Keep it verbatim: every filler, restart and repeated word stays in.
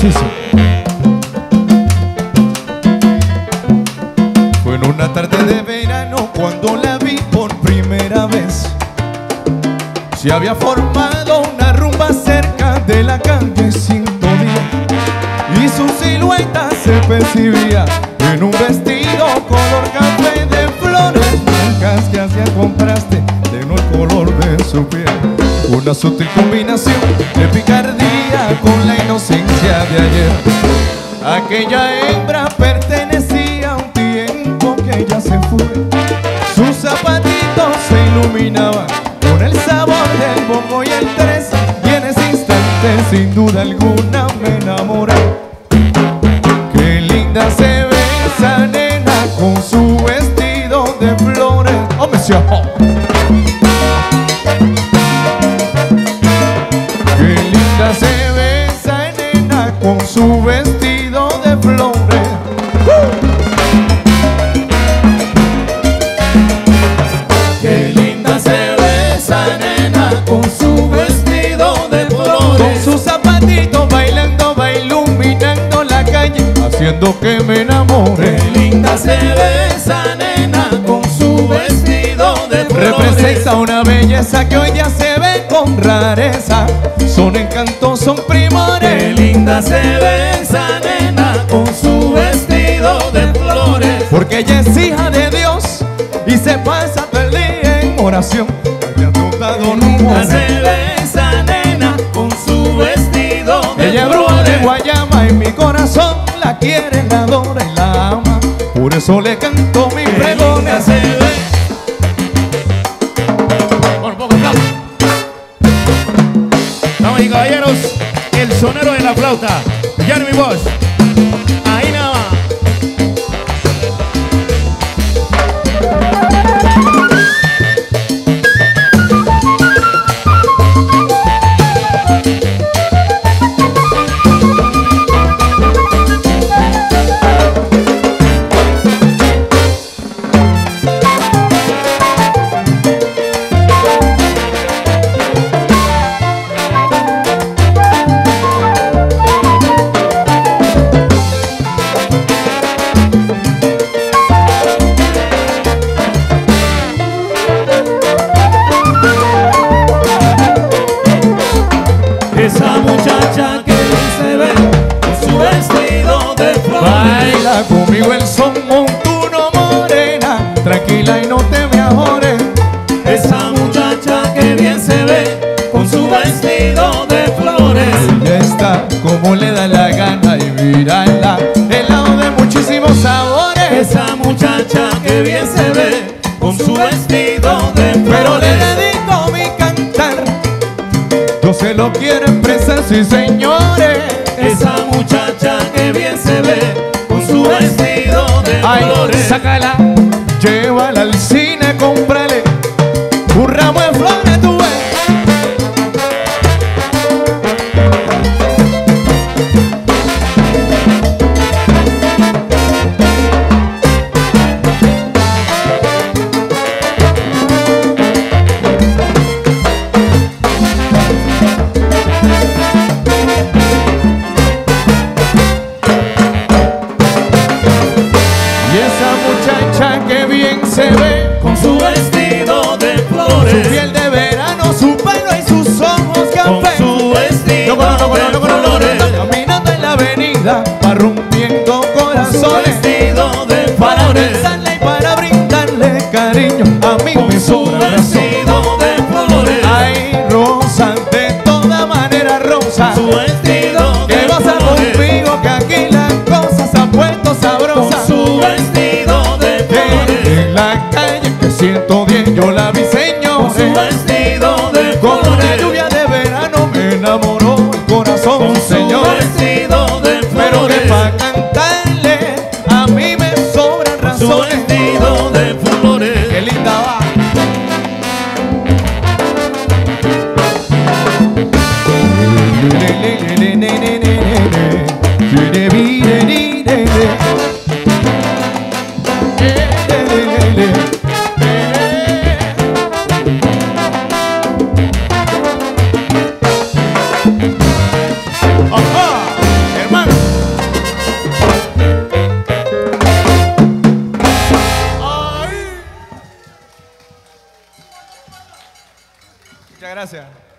Sí, sí. Fue en una tarde de verano cuando la vi por primera vez. Se había formado una rumba cerca de la calle ciento diez y su silueta se percibía en un vestido color café de flores blancas que hacían contraste tenue el color de su piel. Una sutil combinación de picardía con la inocencia de ayer. Aquella hembra pertenecía a un tiempo que ya se fue. Sus zapatitos se iluminaban con el sabor del bombo y el tres, y en ese instante sin duda alguna me enamoré. Qué linda se ve esa nena con su vestido de flores. ¡Oh, monsieur! Qué linda se ve esa nena con su vestido de flores. ¡Uh! Qué linda se ve esa nena con su vestido de flores. Con sus zapatitos bailando, va iluminando la calle, haciendo que me enamore. Qué linda se ve esa nena con su vestido de flores. Representa una belleza que hoy ya se ve con rareza. Son encantos, son primores. Qué linda se ve esa nena con su vestido de flores. Porque ella es hija de Dios y se pasa todo el día en oración. Haya tocado Qué linda se ve esa nena con su vestido de ella flores. bruja de Guayama, en mi corazón la quiere, la adora y la ama. Por eso le canto mi Qué pregón. linda se ve. Bueno, poco aplauso. Damas y caballeros, el sonero de la flauta, Jeremy Bosch. Ahí nada más. Esa muchacha que se ve con su vestido de flores. Baila conmigo el son montuno, morena, tranquila y no te me ajores. Esa muchacha que bien se ve con su vestido de flores. Ella está como le da la gana y mírala, helado de muchísimos sabores. Esa muchacha que bien se ve con su vestido de flores. Pero le dedico mi cantar, yo se lo quiero expresar, sí señores. Esa muchacha que bien se ve con su vestido de Ay, flores. sácala, llévala al cine, cómprale un ramo de flores, tú ves. Y esa muchacha que bien se ve Con su vestido de flores. su piel de verano, su pelo y sus ojos Con café. su vestido No, no, no, de no, no, no, no, flores. no, caminando en la avenida, va rompiendo Con su corazones. vestido de Para flores. besarle y para brindarle cariño, a mí Con me su sobra razón. vestido de flores. Hay rosas de toda manera rosa, Su vestido de que goza flores. conmigo, que aquí la cosa se ha puesto Con sabrosa. su vestido de flores. En la calle que siento bien, yo la vi, Con su señores. vestido de Con una flores. lluvia de verano me enamoró el corazón, Con su señores. vestido de Pero que flores. pa' cantarle a mí me sobran Su razones. vestido de flores. Qué linda va. Gracias.